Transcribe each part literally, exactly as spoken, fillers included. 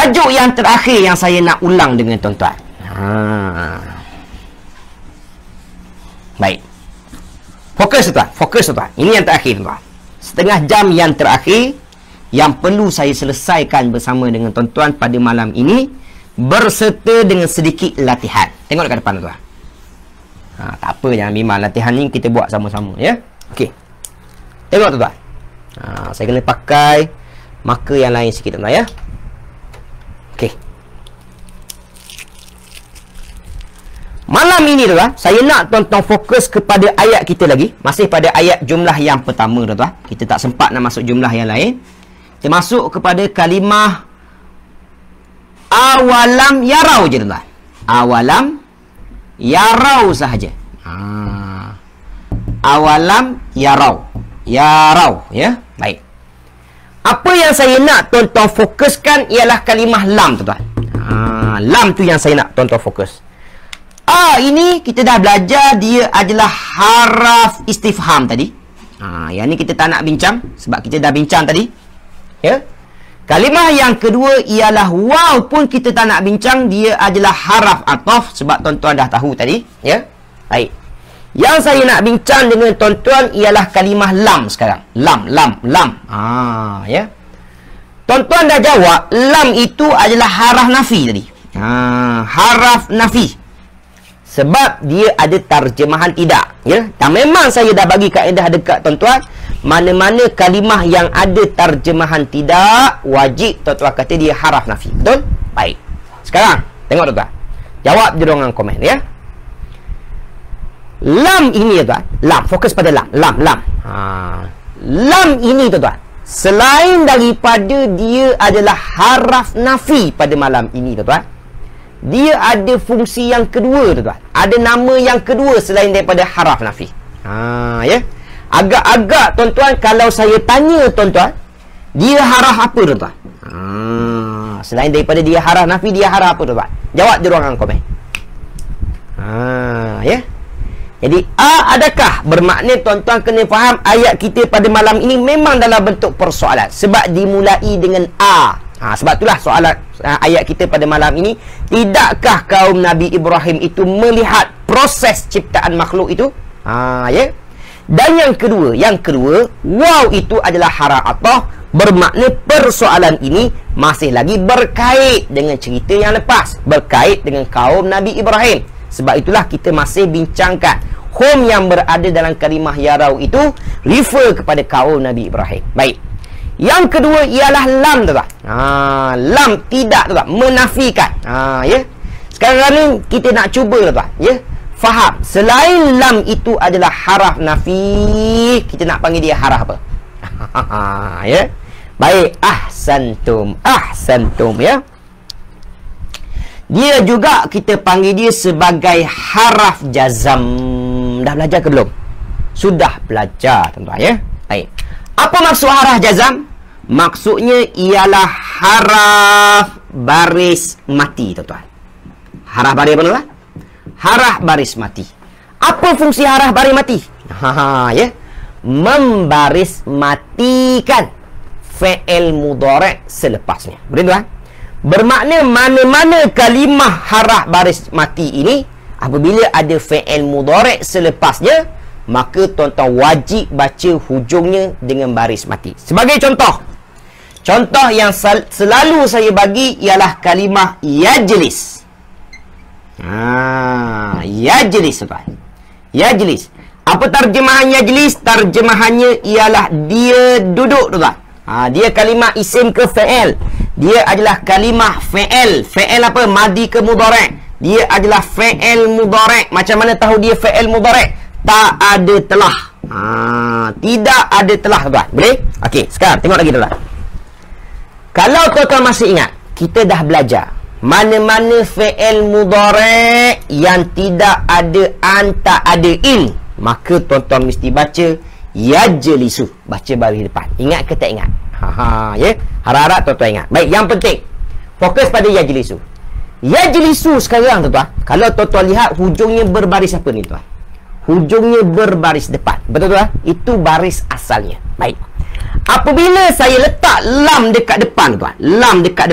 tajuk yang terakhir yang saya nak ulang dengan tuan-tuan. Ha. Baik. Fokus tuan, fokus tuan. Ini yang terakhir tuan. Setengah jam yang terakhir yang perlu saya selesaikan bersama dengan tuan-tuan pada malam ini berserta dengan sedikit latihan. Tengok dekat depan tuan. Ha, tak apa, jangan bimbang, latihan ni kita buat sama-sama ya. Okey. Tengok tuan-tuan. Ha, saya kena pakai marker yang lain sikit tuan-tuan ya. Okey. Malam ini tuan-tuan, saya nak tuan-tuan fokus kepada ayat kita lagi. Masih pada ayat jumlah yang pertama tuan-tuan. Kita tak sempat nak masuk jumlah yang lain. Kita masuk kepada kalimah awalam yarau je tuan-tuan. Awalam yarau sahaja. Ha. Awalam yarau. Yarau ya. Baik. Apa yang saya nak tuan-tuan fokuskan ialah kalimah lam tuan-tuan. Ha, lam tu yang saya nak tuan-tuan fokus. Ah, ini kita dah belajar dia adalah haraf istifham tadi. Ha, yang ni kita tak nak bincang sebab kita dah bincang tadi. Ya. Kalimah yang kedua ialah waw pun kita tak nak bincang, dia adalah haraf ataf sebab tuan-tuan dah tahu tadi, ya. Baik. Yang saya nak bincang dengan tuan-tuan ialah kalimah lam sekarang. Lam, lam, lam. Ah, ya. Tuan-tuan dah jawab, lam itu adalah haraf nafi tadi. Ha, haraf nafi. Sebab dia ada terjemahan tidak, ya. Dan memang saya dah bagi kaedah dekat tuan-tuan, mana-mana kalimah yang ada terjemahan tidak, wajib tuan-tuan kata dia haraf nafi. Betul? Baik. Sekarang tengok tuan-tuan. Jawab di ruangan komen ya. Lam ini tuan-tuan, lam, fokus pada lam, lam, lam. Ha. Lam ini tuan-tuan, selain daripada dia adalah haraf nafi pada malam ini tuan-tuan, dia ada fungsi yang kedua tuan-tuan. Ada nama yang kedua selain daripada haraf nafi. Ha, ya. Agak-agak tuan-tuan kalau saya tanya tuan-tuan, dia haraf apa tuan-tuan? Ha, selain daripada dia haraf nafi, dia haraf apa tuan-tuan? Jawab di ruangan komen. Ha, ya. Jadi a adakah bermakna tuan-tuan kena faham ayat kita pada malam ini memang dalam bentuk persoalan sebab dimulai dengan a. Ha, sebab itulah soalan uh, ayat kita pada malam ini, tidakkah kaum Nabi Ibrahim itu melihat proses ciptaan makhluk itu? Ha, ya. Dan yang kedua, yang kedua, waw itu adalah haraf ataf, bermakna persoalan ini masih lagi berkait dengan cerita yang lepas, berkait dengan kaum Nabi Ibrahim. Sebab itulah kita masih bincangkan hum yang berada dalam kalimah yarau itu refer kepada kaum Nabi Ibrahim. Baik. Yang kedua ialah lam tuan-tuan. Ha, lam tidak tuan-tuan, menafikan. Ha, ya. Sekarang ni kita nak cuba tuan-tuan, ya. Faham, selain lam itu adalah haraf nafi, kita nak panggil dia haraf apa? Ya. Baik, ahsantum, ahsantum ya. Dia juga kita panggil dia sebagai haraf jazam. Dah belajar ke belum? Sudah belajar tuan-tuan ya. Baik. Apa maksud haraf jazam? Maksudnya ialah haraf baris mati tuan-tuan. Haraf baris apa tuan-tuan? Haraf baris mati. Apa fungsi haraf baris mati? Ha, ya. Membaris matikan fi'il mudhari' selepasnya. Boleh tuan? Bermakna mana-mana kalimah haraf baris mati ini apabila ada fi'il mudhari' selepasnya, maka tuan-tuan wajib baca hujungnya dengan baris mati. Sebagai contoh, contoh yang sel selalu saya bagi ialah kalimah yajlis. Ha, yajlis tuan. Yajlis. Apa terjemahan yajlis? Terjemahannya ialah dia duduk tuan. Ha, dia kalimah isim ke fi'il? Dia adalah kalimah fi'il. Fi'il apa? Madi ke mudhari'? Dia adalah fi'il mudhari'. Macam mana tahu dia fi'il mudhari'? Tak ada telah. Ha, tidak ada telah tuan. Boleh? Okey, sekarang tengok lagi tuan. Kalau tuan-tuan masih ingat, kita dah belajar mana-mana fi'il mudhari' yang tidak ada an, tak ada in, maka tuan-tuan mesti baca yajlisu, baca baris depan. Ingat ke tak ingat? Ha, ha, ya. Harap-harap tuan-tuan ingat. Baik, yang penting fokus pada yajlisu. Yajlisu sekarang tuan-tuan, kalau tuan-tuan lihat hujungnya berbaris apa ni tuan? Hujungnya berbaris depan. Betul tuan? Itu baris asalnya. Baik. Apabila saya letak lam dekat depan tuan, lam dekat depan,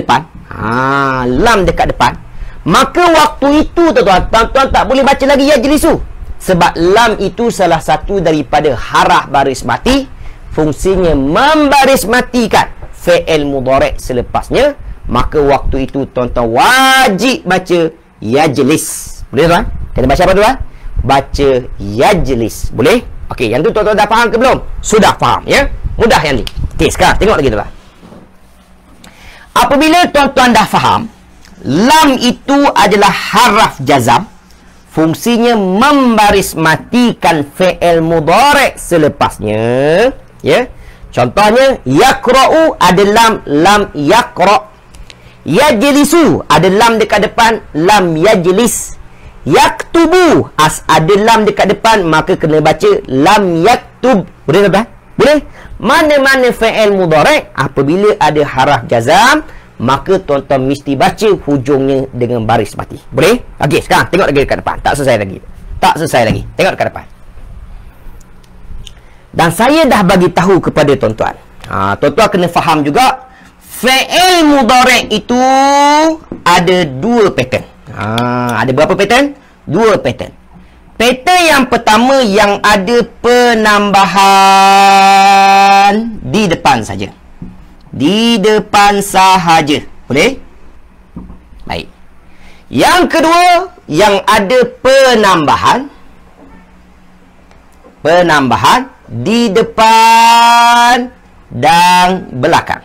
Ha, lam dekat depan. Maka waktu itu tuan-tuan, tuan-tuan tak boleh baca lagi yajlisu. Sebab lam itu salah satu daripada haraf baris mati. Fungsinya membaris matikan fi'il mudhari' selepasnya. Maka waktu itu tuan-tuan wajib baca yajlis. Boleh tuan? Kena baca apa tuan? Baca yajlis. Boleh? Okey, yang tu tuan-tuan dah faham ke belum? Sudah faham ya? Mudah yang ni. Okey, sekarang tengok lagi tuan. Apabila tuan-tuan dah faham, lam itu adalah haraf jazam. Fungsinya membaris matikan fi'il mudhari' selepasnya. Ya. Contohnya yaqra'u ada lam, lam yaqra'. Yajlisu ada lam dekat depan, lam yajlis. Yaktubu as ada lam dekat depan, maka kena baca lam yaktub. Boleh tak? Boleh? Mana-mana fi'il mudhari' apabila ada haraf jazam, maka tuan-tuan mesti baca hujungnya dengan baris mati. Boleh? Okey, sekarang tengok lagi dekat depan. Tak selesai lagi. Tak selesai lagi. Tengok dekat depan. Dan saya dah bagi tahu kepada tuan-tuan. Ha, tuan-tuan kena faham juga fi'il mudhari' itu ada dua pattern. Ha, ada berapa pattern? Dua pattern. Pattern yang pertama yang ada penambahan di depan saja. Di depan sahaja. Boleh? Baik. Yang kedua yang ada penambahan penambahan di depan dan belakang.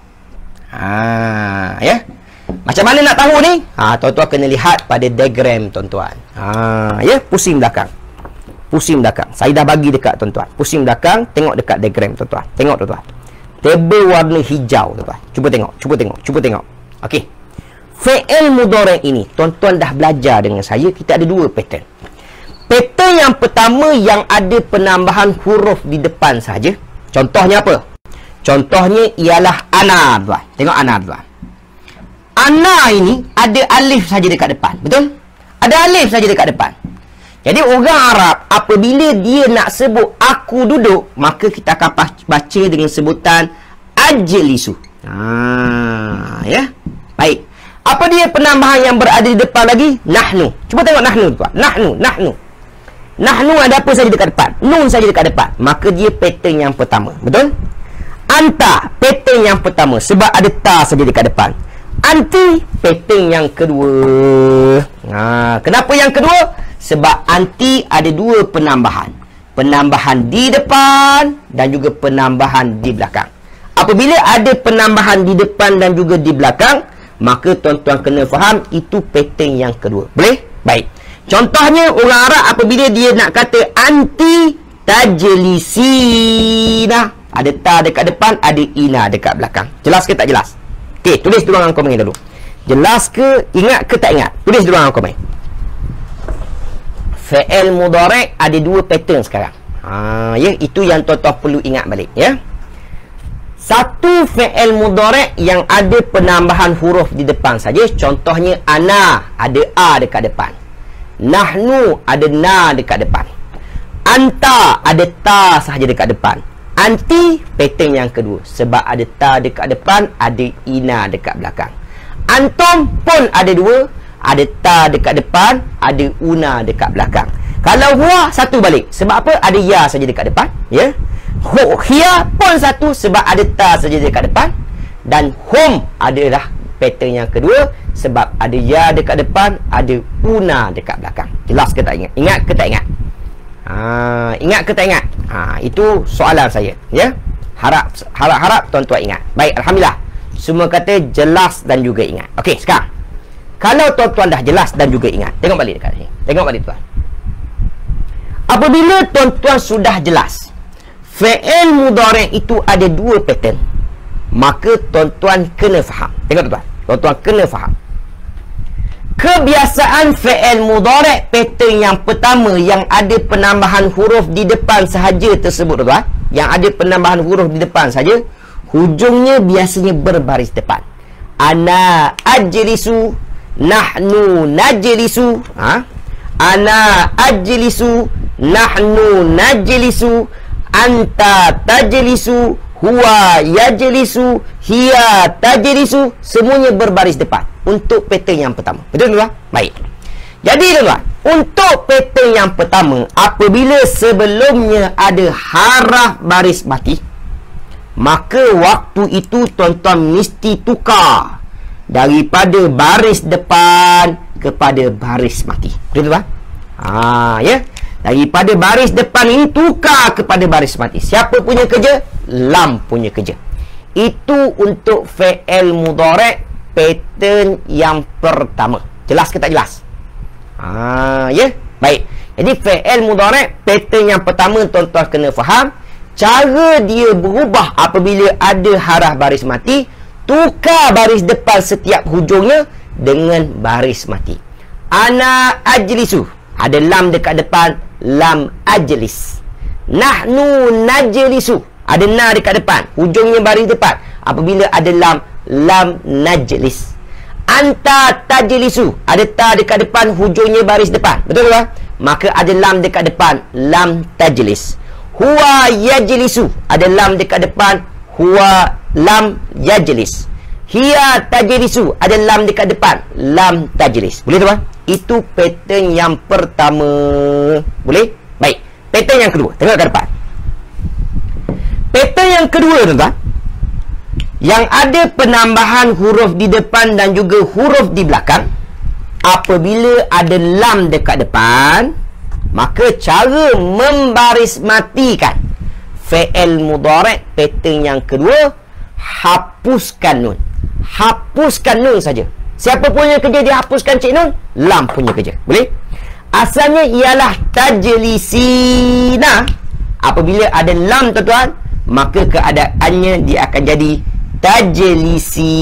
Ha, ya. Macam mana nak tahu ni? Ha, tuan-tuan kena lihat pada diagram tuan-tuan. Ha, ya, pusing belakang. Pusing belakang. Saya dah bagi dekat tuan-tuan. Pusing belakang, tengok dekat diagram tuan-tuan. Tengok tuan-tuan. Tabel warna hijau tuan-tuan. Cuba tengok, cuba tengok, cuba tengok. Okey. Fi'il mudhari' ini, tuan-tuan dah belajar dengan saya, kita ada dua pattern. Pattern yang pertama yang ada penambahan huruf di depan saja. Contohnya apa? Contohnya ialah ana tuan. Tengok ana tuan. Ana ini ada alif saja dekat depan. Betul? Ada alif saja dekat depan. Jadi orang Arab apabila dia nak sebut aku duduk, maka kita akan baca dengan sebutan ajlisu. Ha, ya. Baik. Apa dia penambahan yang berada di depan lagi? Nahnu. Cuba tengok nahnu tuan. Nahnu, nahnu. Nahnu ada apa saja dekat depan? Nun saja dekat depan. Maka dia pattern yang pertama. Betul? Anta, pattern yang pertama sebab ada ta saja dekat depan. Anti, pattern yang kedua. Ha, kenapa yang kedua? Sebab anti ada dua penambahan. Penambahan di depan dan juga penambahan di belakang. Apabila ada penambahan di depan dan juga di belakang, maka tuan-tuan kena faham itu pattern yang kedua. Boleh? Baik. Contohnya orang Arab apabila dia nak kata anti tajlisina, ada ta dekat depan, ada ina dekat belakang. Jelas ke tak jelas? Okey, tulis di ruangan komen dulu. Jelas ke, ingat ke tak ingat? Tulis di ruangan komen. Fi'il mudhari' ada dua pattern sekarang. Ha, ya, itu yang tuan-tuan perlu ingat balik, ya. Satu fi'il mudhari' yang ada penambahan huruf di depan saja. Contohnya ana, ada a dekat depan. Nahnu, ada na dekat depan. Anta, ada ta sahaja dekat depan. Anti, pattern yang kedua. Sebab ada ta dekat depan, ada ina dekat belakang. Antum pun ada dua. Ada ta dekat depan, ada una dekat belakang. Kalau huwa, satu balik. Sebab apa? Ada ya saja dekat depan. Ya. Hu, hiya pun satu sebab ada ta saja dekat depan. Dan hum adalah pattern yang kedua sebab ada ya dekat depan, ada una dekat belakang. Jelas ke tak ingat? Ingat ke tak ingat? Ha, ingat ke tak ingat? Ha, itu soalan saya, ya. Harap harap-harap tuan-tuan ingat. Baik, alhamdulillah. Semua kata jelas dan juga ingat. Okey, sekarang kalau tuan-tuan dah jelas dan juga ingat, tengok balik dekat sini. Tengok balik tuan. Apabila tuan-tuan sudah jelas fi'il mudhari' itu ada dua pattern, maka tuan-tuan kena faham. Tengok tuan-tuan. Tuan-tuan kena faham. Kebiasaan fi'il mudhari' pattern yang pertama yang ada penambahan huruf di depan sahaja tersebut tuan-tuan, yang ada penambahan huruf di depan saja, hujungnya biasanya berbaris depan. Ana ajlisu, nahnu najlisu. Ha? Ana ajlisu, nahnu najlisu, anta tajlisu, huwa yajlisu, hiya, tajlisu, semuanya berbaris depan untuk pattern yang pertama. Betul tuan? Baik. Jadi tuan, untuk pattern yang pertama, apabila sebelumnya ada haraf baris mati, maka waktu itu tuan-tuan mesti tukar daripada baris depan kepada baris mati. Betul tuan? Ha, ya. Daripada baris depan ini tukar kepada baris mati. Siapa punya kerja? Lam punya kerja. Itu untuk fi'il mudhari' pattern yang pertama. Jelas ke tak jelas? Ha, ya. Baik. Jadi fi'il mudhari' pattern yang pertama tuan-tuan kena faham. Cara dia berubah apabila ada haraf baris mati, tukar baris depan setiap hujungnya dengan baris mati. Ana ajlisu, ada lam dekat depan, lam ajlis. Nahnu najlisu, ada na dekat depan, hujungnya baris depan. Apabila ada lam, lam najlis. Anta tajlisu, ada ta dekat depan, hujungnya baris depan. Betul tak? Maka ada lam dekat depan, lam tajlis. Huwa yajlisu, ada lam dekat depan, huwa lam yajlis. Hiya tajlisu, ada lam dekat depan, lam tajlis. Boleh tuan? Itu pattern yang pertama. Boleh? Baik. Pattern yang kedua, tengok ke depan. Pattern yang kedua tuan-tuan, yang ada penambahan huruf di depan dan juga huruf di belakang. Apabila ada lam dekat depan, maka cara membaris matikan fi'il mudhari' pattern yang kedua, hapuskan nun. Hapuskan nun saja. Siapa punya kerja dia hapuskan cik nun? Lam punya kerja. Boleh? Asalnya ialah tajlisina. Apabila ada lam tuan-tuan, maka keadaannya dia akan jadi tajlisi.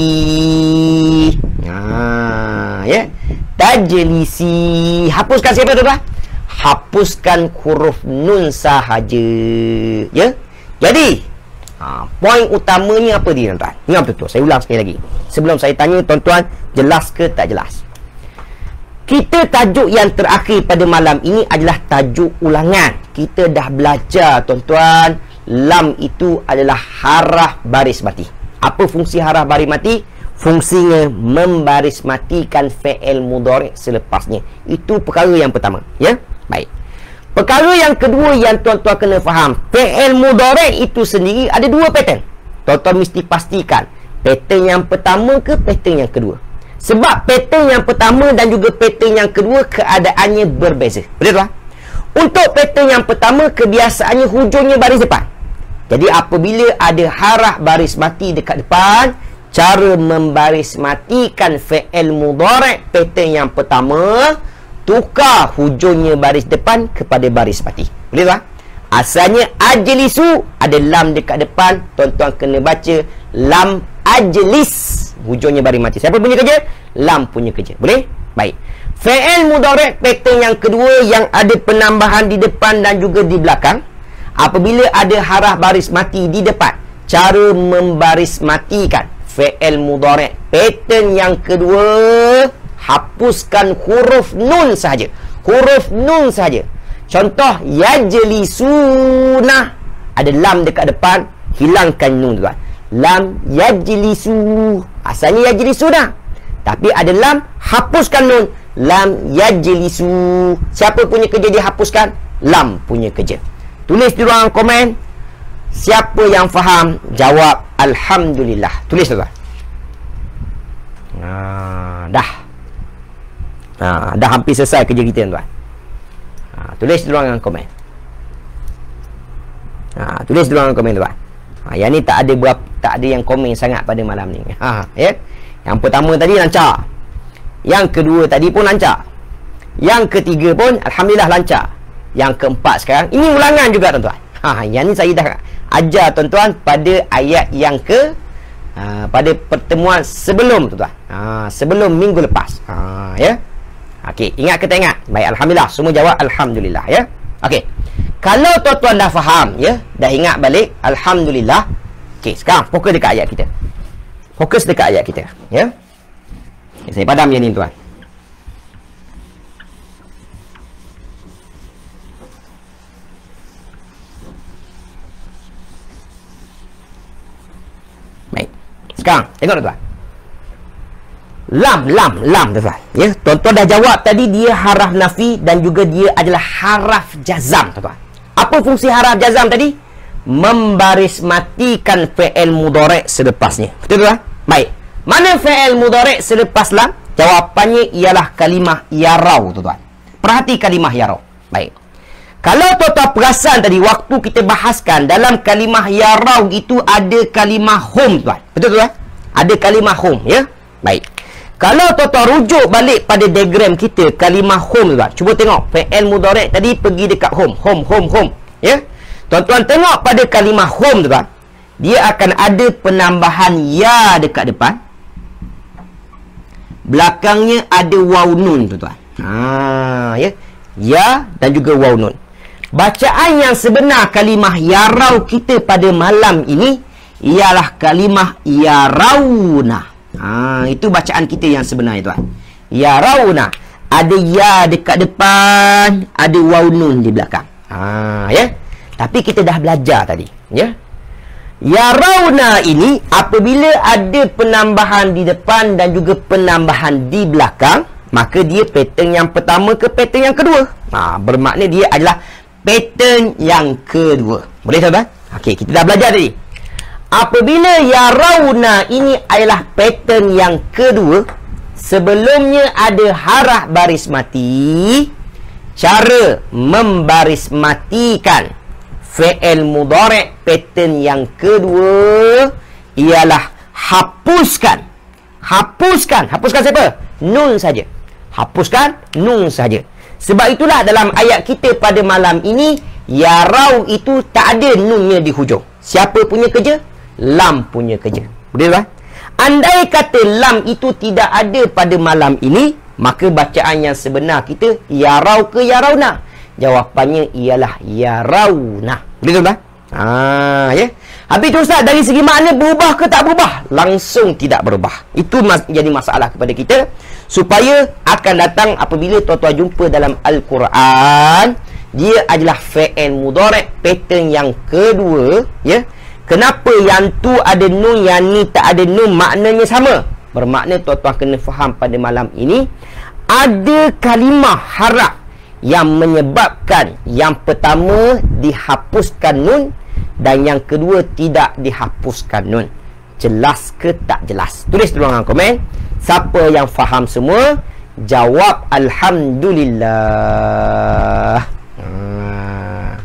Ha, ya. Tajlisi. Hapuskan siapa tuan-tuan? Hapuskan huruf nun sahaja. Ya. Jadi, ha, poin utamanya apa dia tuan-tuan? Ingat betul-betul. Saya ulang sekali lagi. Sebelum saya tanya tuan-tuan, jelas ke tak jelas? Kita tajuk yang terakhir pada malam ini adalah tajuk ulangan. Kita dah belajar tuan-tuan, lam itu adalah haraf baris mati. Apa fungsi haraf baris mati? Fungsinya membaris matikan fi'il mudhari' selepasnya. Itu perkara yang pertama. Ya? Baik. Perkara yang kedua yang tuan-tuan kena faham, fi'il mudhari' itu sendiri ada dua pattern. Tuan-tuan mesti pastikan pattern yang pertama ke pattern yang kedua. Sebab pattern yang pertama dan juga pattern yang kedua keadaannya berbeza. Betul tak? Untuk pattern yang pertama, kebiasaannya hujungnya baris depan. Jadi apabila ada haraf baris mati dekat depan, cara membaris matikan fi'il mudhari' pattern yang pertama, tukar hujungnya baris depan kepada baris mati. Boleh tak? Asalnya ajlisu, ada lam dekat depan, tuan-tuan kena baca lam ajlis, hujungnya baris mati. Siapa punya kerja? Lam punya kerja. Boleh? Baik. Fi'il mudhari' pattern yang kedua yang ada penambahan di depan dan juga di belakang. Apabila ada haraf baris mati di depan, cara membaris matikan fi'il mudhari' pattern yang kedua, hapuskan huruf nun sahaja. Huruf nun sahaja. Contoh, yajlisuna, ada lam dekat depan, hilangkan nun tuan. Lam yajlisu, asalnya yajlisuna, tapi ada lam, hapuskan nun. Lam yajlisu. Siapa punya kerja dia hapuskan? Lam punya kerja. Tulis di ruangan komen. Siapa yang faham, jawab alhamdulillah. Tulis tuan. Ha, dah. Ha, dah hampir selesai kerja kita tuan. Ha, tulis di ruangan komen. Ha, tulis di ruangan komen tuan. Ha, yang ni tak ada berapa, tak ada yang komen sangat pada malam ni. Ha, ya. Yang pertama tadi lancar. Yang kedua tadi pun lancar. Yang ketiga pun alhamdulillah lancar. Yang keempat sekarang, ini ulangan juga tuan-tuan. Ha, yang ni saya dah ajar tuan-tuan pada ayat yang ke ha, pada pertemuan sebelum tuan-tuan. Ha, sebelum minggu lepas. Ha, ya. Okey, ingat ke tak ingat? Baik, alhamdulillah. Semua jawab alhamdulillah ya. Okey. Kalau tuan-tuan dah faham ya, dah ingat balik, alhamdulillah. Okey, sekarang fokus dekat ayat kita. Fokus dekat ayat kita, ya. Okay, saya padam yang ni tuan. Sekarang tengok tuan. Lam, lam, lam tuan. Ya, tuan-tuan dah jawab tadi dia haraf nafi dan juga dia adalah haraf jazam tuan. Apa fungsi haraf jazam tadi? Membaris matikan fi'il mudhari' selepasnya. Betul tuan? Baik. Mana fi'il mudhari' selepas lam? Jawapannya ialah kalimah yarau tuan. Perhati kalimah yarau. Baik. Kalau tuan-tuan perasan tadi waktu kita bahaskan dalam kalimah yarau itu ada kalimah hum tuan. Betul tuan? Ada kalimah hum ya. Baik. Kalau tuan-tuan rujuk balik pada diagram kita kalimah hum tuan. Cuba tengok fi'il mudhari' tadi pergi dekat hum, hum, hum, hum ya. Tuan-tuan tengok pada kalimah hum tuan. Dia akan ada penambahan ya dekat depan. Belakangnya ada waw nun tuan. Ha ya. Ya dan juga waw nun. Bacaan yang sebenar kalimah yarau kita pada malam ini ialah kalimah yarauna. Ha, itu bacaan kita yang sebenar tuan. Yarauna. Ada ya dekat depan, ada waw nun di belakang. Ha ya. Tapi kita dah belajar tadi, ya. Yarauna ini apabila ada penambahan di depan dan juga penambahan di belakang, maka dia pattern yang pertama ke pattern yang kedua. Ha, bermakna dia adalah pattern yang kedua. Boleh tuan-tuan? Okey, kita dah belajar tadi. Apabila yarauna ini adalah pattern yang kedua, sebelumnya ada haraf baris mati. Cara membaris matikan fi'il mudhari' pattern yang kedua ialah hapuskan. Hapuskan. Hapuskan siapa? Nun saja. Hapuskan nun saja. Sebab itulah dalam ayat kita pada malam ini, yarau itu tak ada nunnya di hujung. Siapa punya kerja? Lam punya kerja. Boleh tak? Andai kata lam itu tidak ada pada malam ini, maka bacaan yang sebenar kita yarau ke yarauna? Jawapannya ialah yarauna. Boleh tak? Ah, ya. Habis tu Ustaz, dari segi makna berubah ke tak berubah? Langsung tidak berubah. Itu mas- jadi masalah kepada kita, supaya akan datang apabila tuan-tuan jumpa dalam Al-Quran, dia adalah fi'il mudhari' pattern yang kedua, ya. Kenapa yang tu ada nun, yang ni tak ada nun? Maknanya sama. Bermakna tuan-tuan kena faham pada malam ini, ada kalimah haraf yang menyebabkan yang pertama dihapuskan nun dan yang kedua tidak dihapuskan nun. Jelas ke tak jelas? Tulis di ruangan komen. Siapa yang faham semua, jawab Alhamdulillah. Hmm.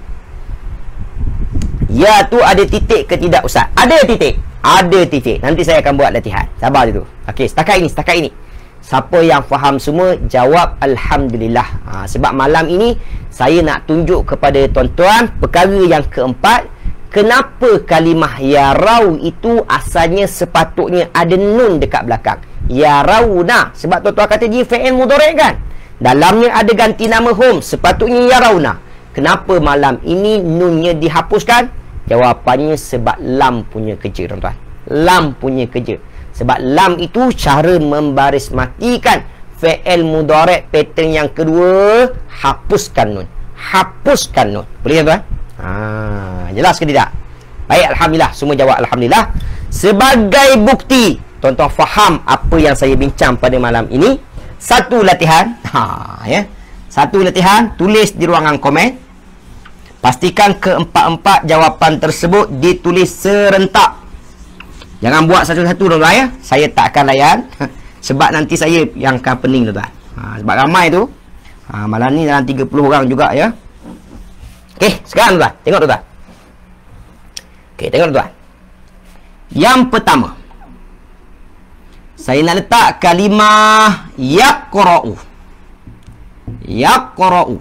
Ya tu ada titik ke tidak Ustaz? Ada titik. Ada titik. Nanti saya akan buat latihan. Sabar dulu. Okey, setakat ini, setakat ini. Siapa yang faham semua, jawab Alhamdulillah. Ha, sebab malam ini saya nak tunjuk kepada tuan-tuan perkara yang keempat. Kenapa kalimah yarau itu asalnya sepatutnya ada nun dekat belakang? Yarauna. Sebab tuan-tuan kata dia fi'il mudhari' kan? Dalamnya ada ganti nama hum. Sepatutnya yarauna. Kenapa malam ini nunnya dihapuskan? Jawapannya sebab lam punya kerja tuan-tuan. Lam punya kerja. Sebab lam itu cara membaris matikan fi'il mudhari' pattern yang kedua, hapuskan nun. Hapuskan nun. Boleh tuan? Ha, jelas ke tidak? Baik, alhamdulillah, semua jawab alhamdulillah. Sebagai bukti tuan-tuan faham apa yang saya bincang pada malam ini, satu latihan. Ha, ya. Satu latihan, tulis di ruangan komen. Pastikan keempat-empat jawapan tersebut ditulis serentak. Jangan buat satu-satu tuan-tuan ya. Saya tak akan layan. Sebab nanti saya yang akan pening tuan-tuan. Ha, sebab ramai tu. Ha, malam ni dalam tiga puluh orang juga ya. Okey, sekarang tuan-tuan. Tengok tuan-tuan. Okey, tengok tuan-tuan. Yang pertama, saya nak letak kalimah yaqra'u. Yaqra'u.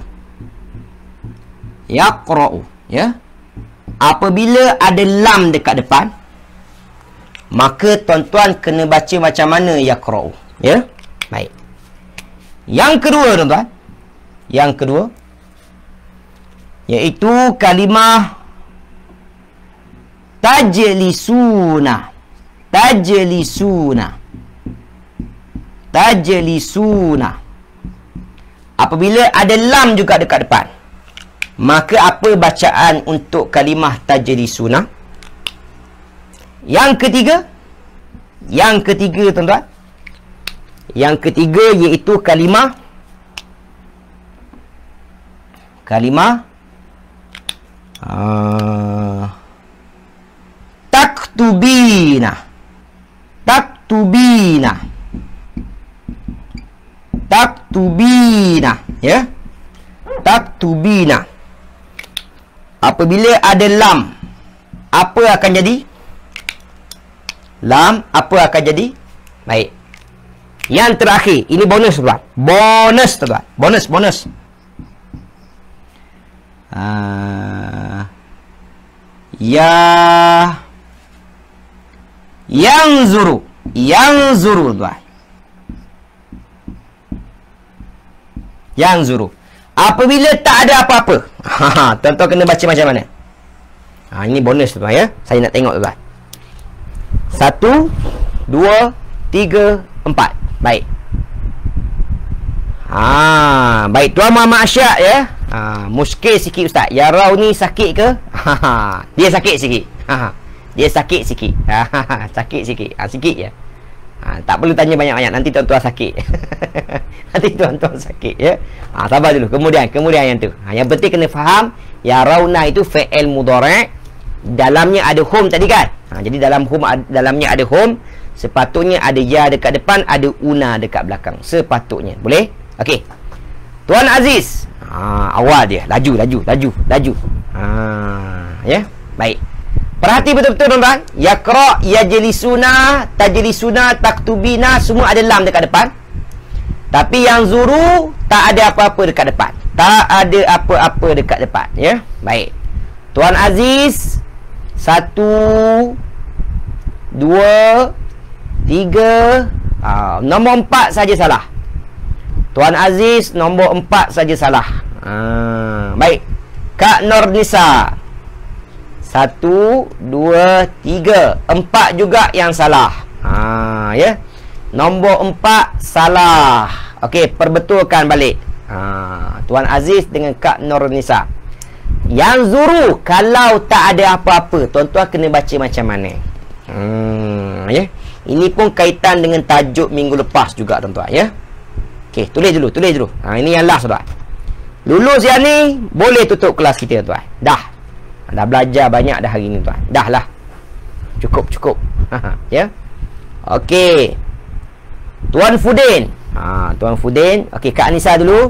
Yaqra'u, ya. Apabila ada lam dekat depan, maka tuan-tuan kena baca macam mana yaqra'u, ya. Baik. Yang kedua tuan-tuan, yang kedua iaitu kalimah tajlisuna. Tajlisuna. Tajlisuna. Apabila ada lam juga dekat depan, maka apa bacaan untuk kalimah tajlisuna? Yang ketiga, Yang ketiga tuan-tuan, yang ketiga iaitu kalimah kalimah uh, taktubina. Taktubina. Taktubina, ya. Taktubina. Apabila ada lam, apa akan jadi? Lam, apa akan jadi? Baik. Yang terakhir, ini bonus tuan. Bonus tuan. Bonus, bonus. Uh, ya yang zuru, yang zuru tuan. Yang zuru. Apabila tak ada apa-apa. Ha, tuan-tuan kena baca macam mana? Ha, ini bonus tuan ya. Saya nak tengok tuan. Satu, dua, tiga, empat. Baik. Ha, baik Tuan Muhammad Asyad ya. Ha, muskil sikit ustaz. Ya Rau ni sakit ke? Ha, ha, dia sakit sikit. Ha, ha, dia sakit sikit. Ha, ha, sakit sikit. Ha, sikit je. Ha, tak perlu tanya banyak-banyak, nanti tuan-tuan sakit. Nanti tuan-tuan sakit ya. Ha, sabar dulu. Kemudian, kemudian yang tu. Ha, yang penting kena faham ya rauna itu fi'il mudhari', dalamnya ada hum tadi kan? Ha, jadi dalam hum dalamnya ada hum, sepatutnya ada ya dekat depan, ada una dekat belakang. Sepatutnya. Boleh? Okey. Tuan Aziz. Ha, awal dia. Laju, laju, laju, laju. Ha, ya. Baik. Perhati betul-betul tuan-tuan. Yaqra, yajlisuna, tajlisuna, taktubina, semua ada lam dekat depan. Tapi yang zuru tak ada apa-apa dekat depan. Tak ada apa-apa dekat depan, ya. Baik. Tuan Aziz, satu, dua, tiga, uh, nombor empat saja salah. Tuan Aziz, nombor empat saja salah. Uh, baik. Kak Nurnisa, satu, dua, tiga, empat juga yang salah. Ha, ya. Nombor empat salah. Okey, perbetulkan balik. Ha, Tuan Aziz dengan Kak Nurnisa. Yang zuru, kalau tak ada apa-apa, tuan-tuan kena baca macam mana? Hmm, ya. Ini pun kaitan dengan tajuk minggu lepas juga tuan-tuan, ya. Okey, tulis dulu, tulis dulu. Ha, ini yang last tuan. Lulus yang ni, boleh tutup kelas kita tuan. Dah. Dah belajar banyak dah hari ni tuan. Dah lah. Cukup, cukup. Ya. Okey. Tuan Fudin. Ha, Tuan Fudin. Okey, Kak Anissa dulu.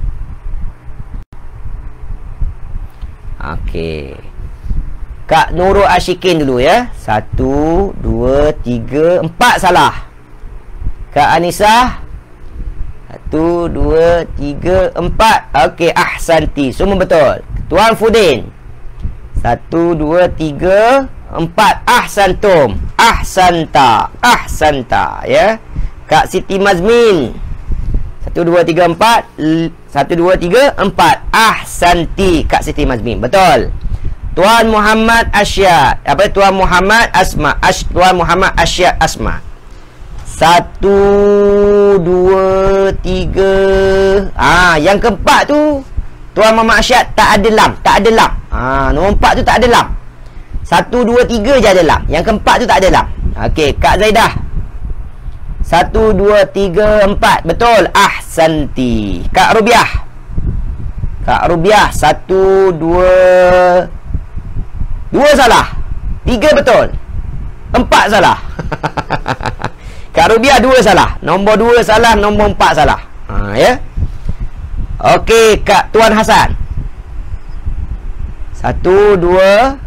Okey. Kak Nurul Ashikin dulu ya. Satu, dua, tiga, empat salah. Kak Anissa. Satu, dua, tiga, empat. Okey, ahsanti. Semua betul. Tuan Fudin. Satu, dua, tiga, empat. Ahsantum. Ahsanta. Ahsanta. Ya. Kak Siti Mazmin. Satu, dua, tiga, empat. Satu, dua, tiga, empat. Ahsanti. Kak Siti Mazmin. Betul. Tuan Muhammad Asyad. Apa? Tuan Muhammad Asma. Ash, Tuan Muhammad Asyad Asma. Satu, dua, tiga. Ah, yang keempat tu Tuan Muhammad Asyad tak ada lam. Tak ada lam. Ha, nombor empat tu tak ada lam. Satu, dua, tiga je ada lam. Yang keempat tu tak ada lam. Okey, Kak Zaidah. Satu, dua, tiga, empat. Betul. Ahsanti. Kak Rubiah. Kak Rubiah. Satu, dua. Dua salah. Tiga betul. Empat salah. Kak Rubiah dua salah. Nombor dua salah. Nombor empat salah. Ha, ya. Okey, Kak Tuan Hasan. Satu, dua,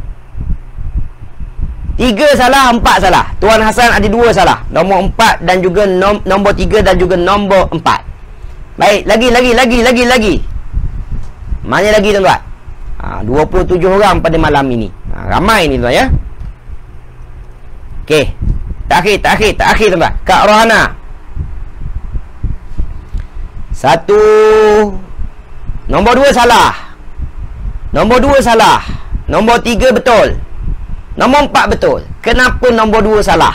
tiga salah, empat salah. Tuan Hasan ada dua salah. Nombor empat dan juga nom nombor tiga dan juga nombor empat. Baik, lagi, lagi, lagi, lagi, lagi. Mana lagi tuan-tuan? Ha, dua puluh tujuh orang pada malam ini. Ha, ramai ni tuan ya. Okey. Terakhir, terakhir, terakhir tuan-tuan. Kak Rohana. Satu. Nombor dua salah. Nombor dua salah. Nombor tiga betul. Nombor empat betul. Kenapa nombor dua salah?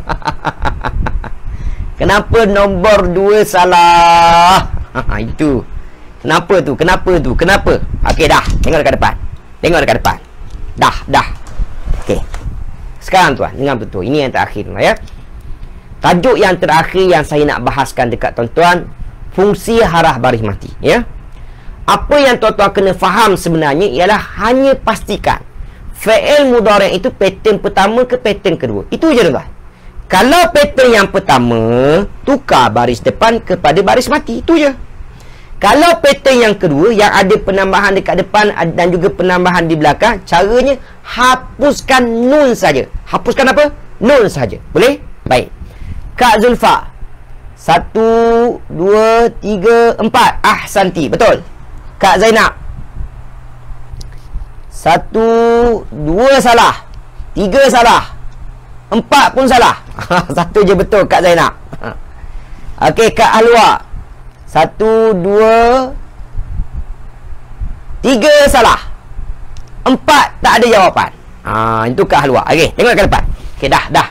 Kenapa nombor dua salah? Itu. Kenapa tu? Kenapa tu? Kenapa? Okey dah. Tengok dekat depan. Tengok dekat depan. Dah, dah. Okey. Sekarang tuan, dengar betul. Ini yang terakhir tuan ya. tajuk yang terakhir yang saya nak bahaskan dekat tuan-tuan, fungsi haraf baris mati, ya. Apa yang tuan-tuan kena faham sebenarnya ialah hanya pastikan fi'il mudhari' itu pattern pertama ke pattern kedua. Itu je tuan. Kalau pattern yang pertama, tukar baris depan kepada baris mati, itu je. Kalau pattern yang kedua yang ada penambahan dekat depan dan juga penambahan di belakang, caranya hapuskan nun saja. Hapuskan apa? Nun saja. Boleh? Baik. Kak Zulfa. Satu, dua, tiga, empat. Ahsanti. Betul. Kak Zainab. Satu, dua salah. Tiga salah. Empat pun salah. Satu je betul Kak Zainab. Okey, Kak Alwa. Satu, dua, tiga salah. Empat tak ada jawapan. Ah, itu Kak Alwa. Okey, tengok ke depan. Okey, dah, dah.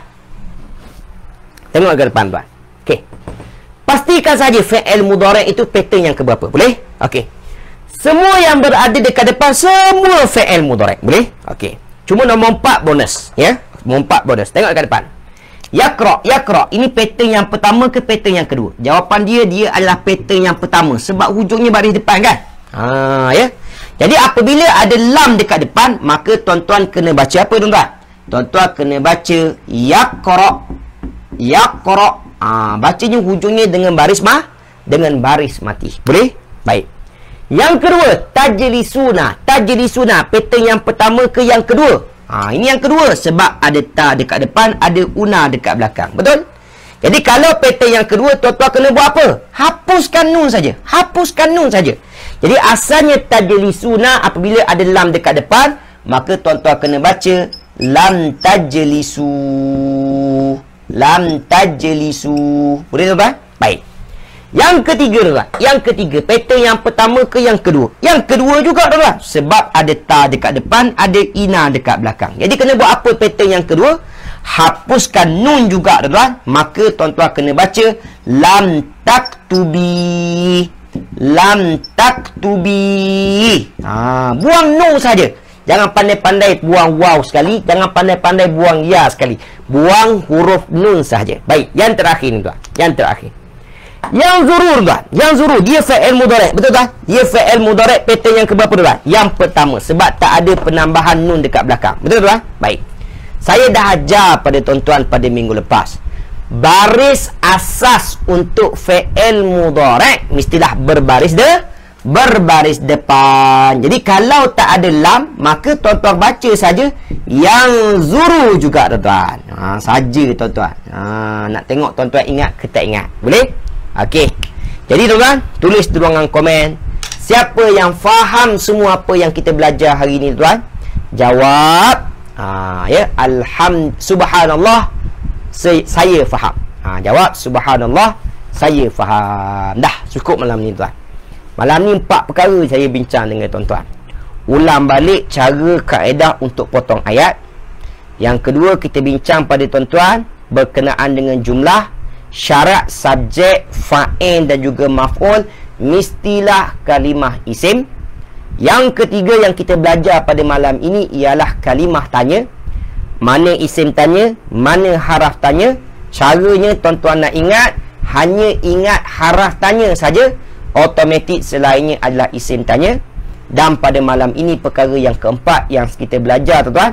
Tengok ke depan, tuan. Okey. Pastikan saja fi'il mudhari' itu pattern yang keberapa. Boleh? Okey. Semua yang berada dekat depan semua fi'il mudhari'. Boleh? Okey. Cuma nombor empat bonus, ya. Nombor empat bonus. Tengok kat depan. Yaqra, yaqra. Ini pattern yang pertama ke pattern yang kedua? Jawapan dia dia adalah pattern yang pertama sebab hujungnya baris depan kan? Ha, ya. Jadi apabila ada lam dekat depan, maka tuan-tuan kena baca apa tuan-tuan? Tuan-tuan kena baca yaqra. Yaqra. Ah, ha, bacanya hujungnya dengan baris mah dengan baris mati. Boleh? Baik. Yang kedua, tajlisuna. Tajlisuna, pattern yang pertama ke yang kedua? Ha, ini yang kedua sebab ada ta dekat depan, ada una dekat belakang. Betul? Jadi kalau pattern yang kedua, tuan-tuan kena buat apa? Hapuskan nun saja. Hapuskan nun saja. Jadi asalnya tajlisuna apabila ada lam dekat depan, maka tuan-tuan kena baca lam tajlisu. Lam tajlisu. Boleh tuan-tuan? Baik. Yang ketiga tuan, yang ketiga pattern yang pertama ke yang kedua? Yang kedua juga tuan, sebab ada ta dekat depan, ada ina dekat belakang. Jadi kena buat apa pattern yang kedua? Hapuskan nun juga tuan, maka tuan-tuan kena baca lam taktubi. Lam taktubi. Ha, buang nun saja. Jangan pandai-pandai buang waw sekali, jangan pandai-pandai buang ya sekali. Buang huruf nun saja. Baik, yang terakhir ni tuan. Yang terakhir. Yang zurur tuan, yang zurur dia fi'il mudhari', betul tak? Dia fi'il mudhari' pattern yang keberapa tuan? Yang pertama, sebab tak ada penambahan nun dekat belakang. Betul tuan? Baik. Saya dah ajar pada tuan-tuan pada minggu lepas. Baris asas untuk fi'il mudhari' mestilah berbaris de berbaris depan. Jadi kalau tak ada lam, maka tuan-tuan baca saja yang zuru juga tuan-tuan. Ha, saja tuan-tuan. Ha, nak tengok tuan-tuan ingat ke tak ingat? Boleh? Okey. Jadi tuan-tuan, tulis di ruangan komen siapa yang faham semua apa yang kita belajar hari ini tuan. Jawab ha, ya, alham subhanallah saya, saya faham. Ha, jawab subhanallah saya faham. Dah cukup malam ni tuan. Malam ni empat perkara saya bincang dengan tuan-tuan. Ulang balik cara kaedah untuk potong ayat. Yang kedua, kita bincang pada tuan-tuan berkenaan dengan jumlah, syarat, subjek, fa'il dan juga maf'ul, mestilah kalimah isim. Yang ketiga yang kita belajar pada malam ini ialah kalimah tanya. Mana isim tanya, mana haraf tanya. Caranya tuan-tuan nak ingat, hanya ingat haraf tanya saja. Automatik selainnya adalah isim tanya. Dan pada malam ini perkara yang keempat yang kita belajar tuan-tuan,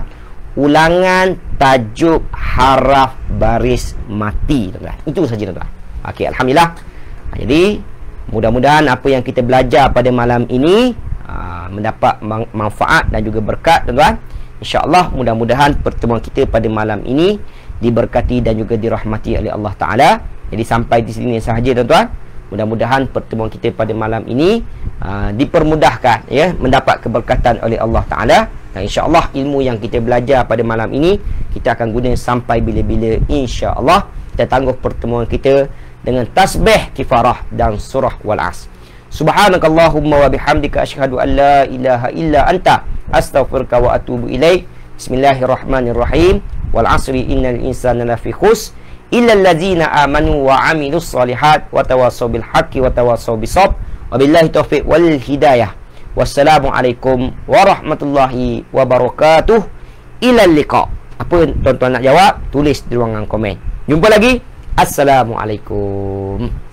ulangan tajuk haraf baris mati tuan-tuan. Itu saja tuan-tuan. Okey, alhamdulillah. Jadi mudah-mudahan apa yang kita belajar pada malam ini aa, mendapat manfaat dan juga berkat tuan-tuan. InsyaAllah mudah-mudahan pertemuan kita pada malam ini diberkati dan juga dirahmati oleh Allah Ta'ala. Jadi sampai di sini sahaja tuan-tuan. Mudah-mudahan pertemuan kita pada malam ini aa, dipermudahkan, ya, mendapat keberkatan oleh Allah Ta'ala. Dan insya-Allah ilmu yang kita belajar pada malam ini kita akan guna sampai bila-bila insya-Allah. Kita tangguh pertemuan kita dengan tasbih kifarah dan surah wal as. Subhanakallahumma wa bihamdika asyhadu an la ilaha illa anta astaghfiruka wa atubu ilaik. Bismillahirrahmanirrahim. Wal asri innal insana lafi khusr illa allazina amanu wa amilus solihat wa tawassaw bil haqqi wa tawassaw bis sabr. Wabillahi taufiq wal hidayah. Wassalamualaikum warahmatullahi wabarakatuh. Ilal liqa. Apa tuan-tuan nak jawab, tulis di ruangan komen. Jumpa lagi Assalamualaikum.